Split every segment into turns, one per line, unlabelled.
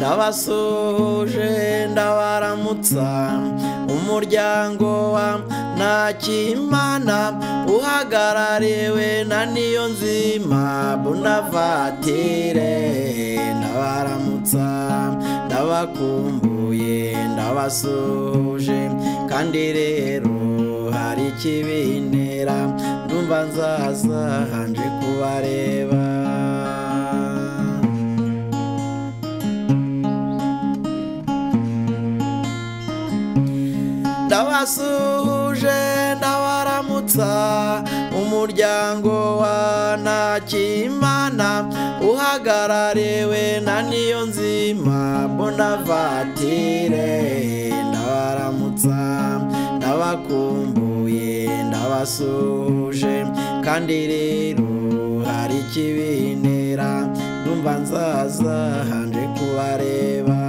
ndabasuhuje ndabaramutsa umuryango wa Ntakimana uhagarariwe na Niyonzima Bonaventure ndabaramutsa ndabakumbuye ndabasuhuje kandi rero hari ikibintera ndumva nzaza hanje kubareba ndabasuhuje ndabaramutsa umuryango wa Ntakimana uhagarariwe na Niyonzima Bonaventure ndabaramutsa ndabakumbuye ndabasuhuje kandi rero hari ikibintera ndumva nzaza hanje kubareba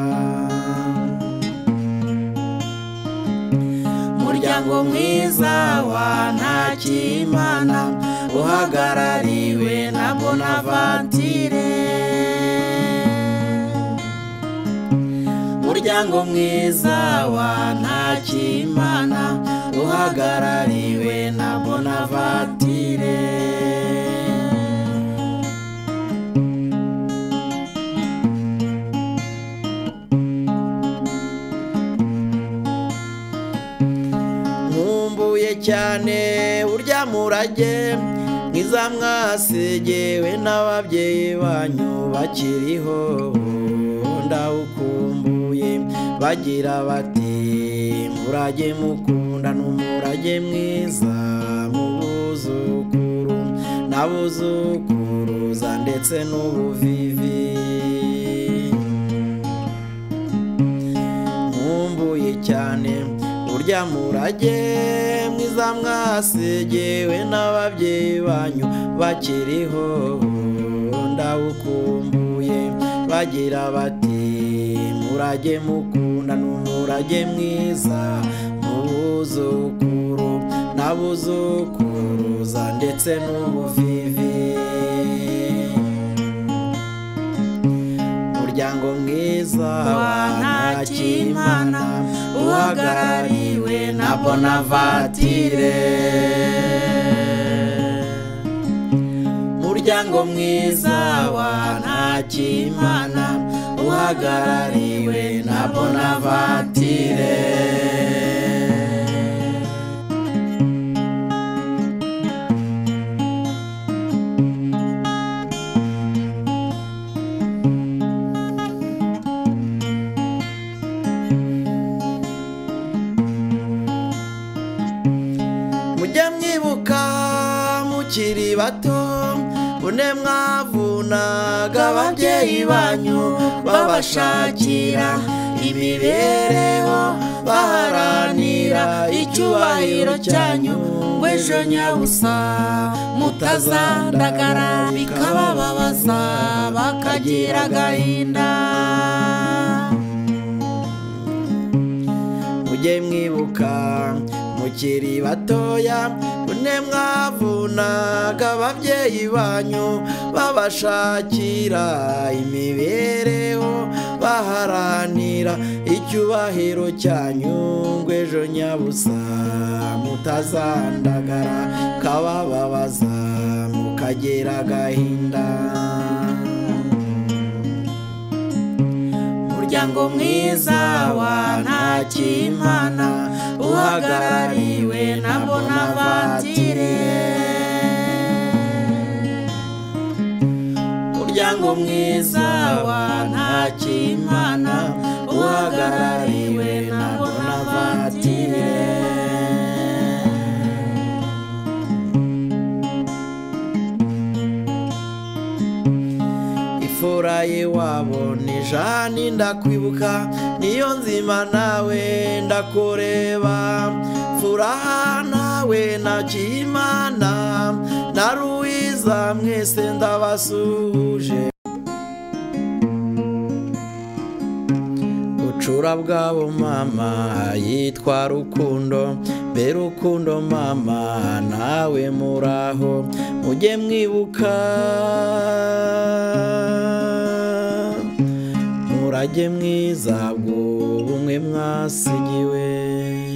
umuryango mwiza wa Ntakimana uhagarariwe na Bonaventure umuryango mwiza wa Ntakimana uhagarariwe na Bonaventure cyane urya murage mwiza mwasegewe n'ababyeyi banyu bakiriho ndawukumbuye bagira bati murage mukunda n'umurage mwiza mu buzukuru n'abuzukuruza ndetse n'ubuvivi nkumbuye cyane urya murage mwiza mwasegewe n'ababyeyi banyu bakiriho ndawukumbuye bagira bati murage mukunda n'umurage mwiza mu buzukuru n'abuzukuruza ndetse n'ubuvivi umuryango mwiza wa Ntakimana uhagarariwe na Bonaventure umuryango mwiza wa Ntakimana uhagarariwe na Bonaventure mukiri bato bune mwavunaga ababyeyi banyu babashakira imibereho baharanira icyubahiro cyanyu ngw'ejo nyabusa mutazandagara bikabababaza bakagira agahinda mujye mwibuka mukiri batoya bune mwavunaga ababyeyi banyu babashakira imibereho baharanira icyubahiro cyanyu ngw'ejo nyabusa mutazandagara kabababaza mukagira agahinda umuryango mwiza wa Ntakimana uhagarariwe na Bonaventure umuryango mwiza wa Ntakimana uhagarariwe na Bonaventure ifura y'iwabo ni Jani ndakwibuka Niyonzima nawe ndakureba furaha nawe Ntakimana na Ruwiza mwese ndabasuhuje bucura bwabo mama yitwa Rukundo be Rukundo mama nawe muraho mujye mwibuka umurage mwiza bw'ubumwe mwasigiwe.